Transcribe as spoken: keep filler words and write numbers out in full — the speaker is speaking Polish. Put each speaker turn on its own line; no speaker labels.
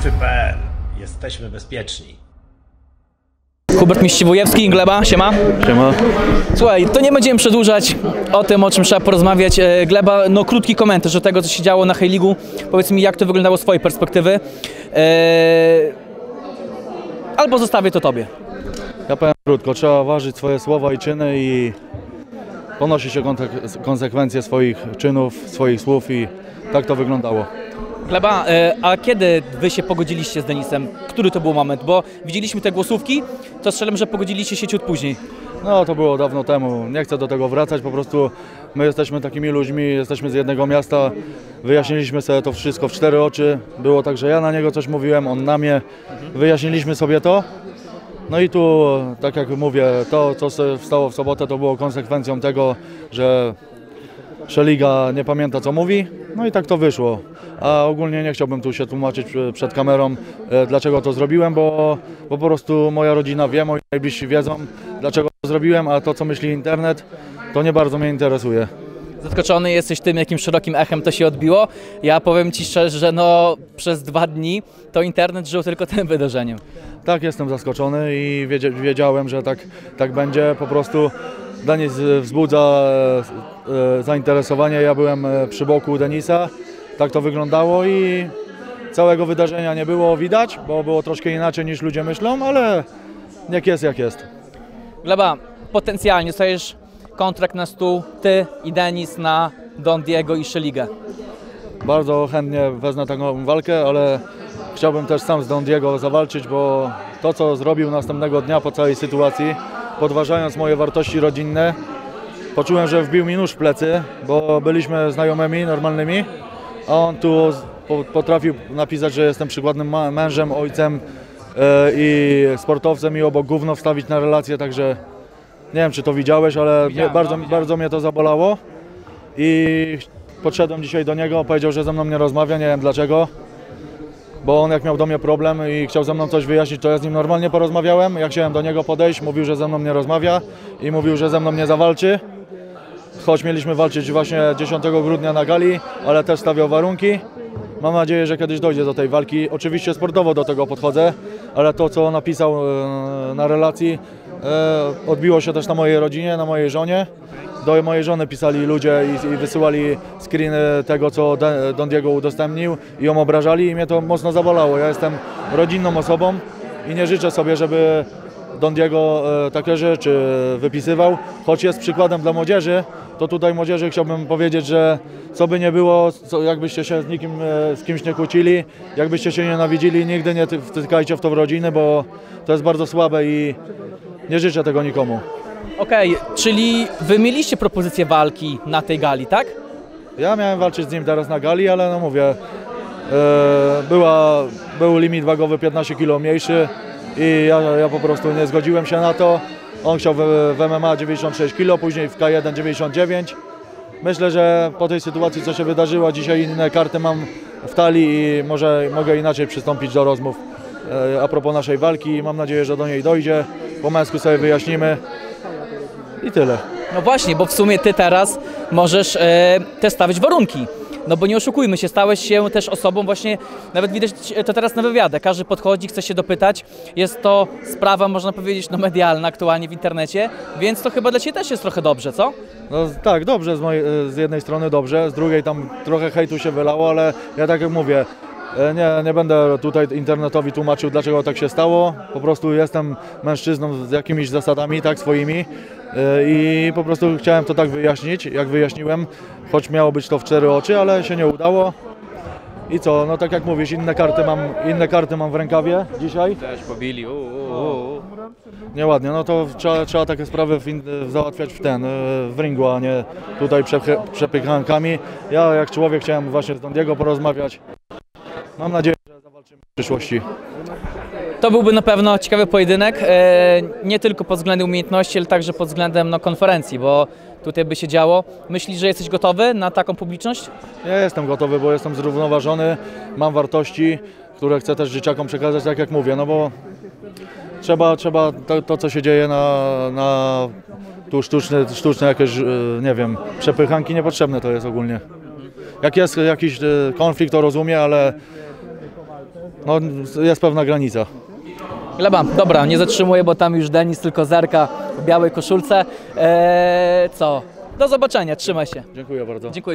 Bitwy kropka pe el. Jesteśmy bezpieczni.
Hubert Miściwojewski, Gleba, siema.
Siema.
Słuchaj, to nie będziemy przedłużać o tym, o czym trzeba porozmawiać. Gleba, no krótki komentarz do tego, co się działo na High League'u. Powiedz mi, jak to wyglądało z twojej perspektywy. Eee... Albo zostawię to tobie.
Ja powiem krótko, trzeba ważyć swoje słowa i czyny i ponosić się konsekwencje swoich czynów, swoich słów i tak to wyglądało.
Gleba, a kiedy wy się pogodziliście z Denisem? Który to był moment? Bo widzieliśmy te głosówki, to strzelam, że pogodziliście się ciut później.
No to było dawno temu, nie chcę do tego wracać, po prostu my jesteśmy takimi ludźmi, jesteśmy z jednego miasta, wyjaśniliśmy sobie to wszystko w cztery oczy. Było tak, że ja na niego coś mówiłem, on na mnie, wyjaśniliśmy sobie to. No i tu, tak jak mówię, to co stało w sobotę, to było konsekwencją tego, że Szeliga nie pamięta, co mówi, no i tak to wyszło. A ogólnie nie chciałbym tu się tłumaczyć przed kamerą, dlaczego to zrobiłem, bo, bo po prostu moja rodzina wie, moi najbliżsi wiedzą, dlaczego to zrobiłem, a to, co myśli internet, to nie bardzo mnie interesuje.
Zaskoczony jesteś tym, jakim szerokim echem to się odbiło. Ja powiem ci szczerze, że no, przez dwa dni to internet żył tylko tym wydarzeniem.
Tak, jestem zaskoczony i wiedziałem, że tak, tak będzie. Po prostu Denis wzbudza zainteresowanie. Ja byłem przy boku Denisa, tak to wyglądało i całego wydarzenia nie było widać, bo było troszkę inaczej niż ludzie myślą, ale niech jest jak jest.
Gleba, potencjalnie dostajesz kontrakt na stół, ty i Denis na Don Diego i Szeligę.
Bardzo chętnie wezmę taką walkę, ale chciałbym też sam z Don Diego zawalczyć, bo to, co zrobił następnego dnia po całej sytuacji, podważając moje wartości rodzinne, poczułem, że wbił mi nóż w plecy, bo byliśmy znajomymi, normalnymi, a on tu potrafił napisać, że jestem przykładnym mężem, ojcem i sportowcem i obok gówno wstawić na relację, także nie wiem, czy to widziałeś, ale
Widziałem,
bardzo,
no,
bardzo mnie to zabolało i podszedłem dzisiaj do niego, powiedział, że ze mną nie rozmawia, nie wiem dlaczego, bo on jak miał do mnie problem i chciał ze mną coś wyjaśnić, to ja z nim normalnie porozmawiałem. Jak chciałem do niego podejść, mówił, że ze mną nie rozmawia i mówił, że ze mną nie zawalczy. Choć mieliśmy walczyć właśnie dziesiątego grudnia na gali, ale też stawiał warunki. Mam nadzieję, że kiedyś dojdzie do tej walki. Oczywiście sportowo do tego podchodzę, ale to, co napisał na relacji, odbiło się też na mojej rodzinie, na mojej żonie. Do mojej żony pisali ludzie i, i wysyłali screeny tego, co Don Diego udostępnił i ją obrażali i mnie to mocno zabolało. Ja jestem rodzinną osobą i nie życzę sobie, żeby Don Diego e, takie rzeczy wypisywał, choć jest przykładem dla młodzieży, to tutaj młodzieży chciałbym powiedzieć, że co by nie było, co, jakbyście się z nikim, e, z kimś nie kłócili, jakbyście się nienawidzili, nigdy nie wtykajcie w to w rodziny, bo to jest bardzo słabe i nie życzę tego nikomu.
Okej, okay, czyli wy mieliście propozycję walki na tej gali, tak?
Ja miałem walczyć z nim teraz na gali, ale no mówię, e, była, był limit wagowy piętnaście kilo mniejszy i ja, ja po prostu nie zgodziłem się na to. On chciał w, w M M A dziewięćdziesiąt sześć kilo, później w K jeden dziewięćdziesiąt dziewięć. Myślę, że po tej sytuacji, co się wydarzyło, dzisiaj inne karty mam w talii i może mogę inaczej przystąpić do rozmów e, a propos naszej walki. Mam nadzieję, że do niej dojdzie. Po męsku sobie wyjaśnimy. I tyle.
No właśnie, bo w sumie ty teraz możesz e, też stawiać warunki. No bo nie oszukujmy się, stałeś się też osobą właśnie, nawet widać to teraz na wywiadach, każdy podchodzi, chce się dopytać. Jest to sprawa, można powiedzieć, no medialna aktualnie w internecie, więc to chyba dla ciebie też jest trochę dobrze, co?
No tak, dobrze, z, mojej, z jednej strony dobrze, z drugiej tam trochę hejtu się wylało, ale ja tak jak mówię, Nie, nie będę tutaj internetowi tłumaczył, dlaczego tak się stało. Po prostu jestem mężczyzną z jakimiś zasadami, tak, swoimi i po prostu chciałem to tak wyjaśnić, jak wyjaśniłem, choć miało być to w cztery oczy, ale się nie udało. I co, no tak jak mówisz, inne karty mam, inne karty mam w rękawie dzisiaj.
Też pobili, uu, uu.
Nieładnie, no to trzeba, trzeba takie sprawy w in, załatwiać w ten, w ringu, a nie tutaj przepychankami. Ja jak człowiek chciałem właśnie z Don Diego porozmawiać. Mam nadzieję, że zawalczymy w przyszłości.
To byłby na pewno ciekawy pojedynek, e, nie tylko pod względem umiejętności, ale także pod względem no, konferencji, bo tutaj by się działo. Myślisz, że jesteś gotowy na taką publiczność?
Ja jestem gotowy, bo jestem zrównoważony, mam wartości, które chcę też dzieciakom przekazać, tak jak mówię, no bo trzeba, trzeba to, to co się dzieje na, na tu sztuczne, sztuczne jakieś, nie wiem, przepychanki, niepotrzebne to jest ogólnie. Jak jest jakiś konflikt, to rozumiem, ale no, jest pewna granica.
Gleba, dobra, nie zatrzymuję, bo tam już Denis tylko zerka w białej koszulce. Eee, co? Do zobaczenia, trzymaj się.
Dziękuję bardzo.
Dziękuję.